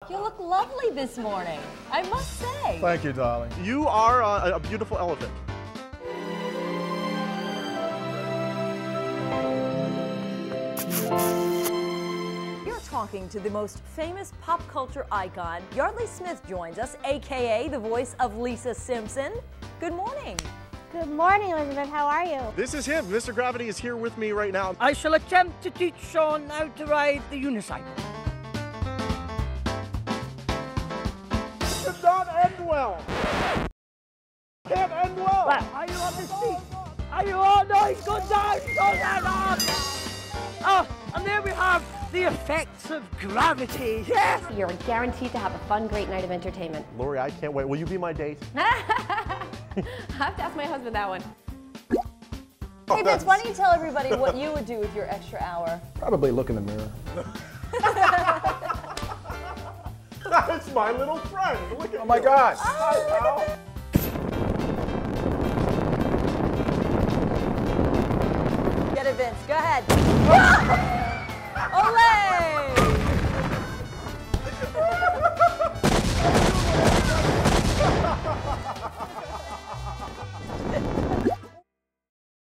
You look lovely this morning, I must say. Thank you, darling. You are a beautiful elephant. You're talking to the most famous pop culture icon. Yardley Smith joins us, AKA the voice of Lisa Simpson. Good morning. Good morning, Elizabeth. How are you? This is him. Mr. Gravity is here with me right now. I shall attempt to teach Sean how to ride the unicycle. Did not end well. Can't end well. Well, are you on his feet? Are you all? No, he's gone down. He's gone down. Oh, and there we have the effects of gravity. Yes. You're guaranteed to have a fun, great night of entertainment. Lori, I can't wait. Will you be my date? I have to ask my husband that one. Hey Vince, why don't you tell everybody what you would do with your extra hour? Probably look in the mirror. That's my little friend. Look at Oh my you. gosh. Hi, pal.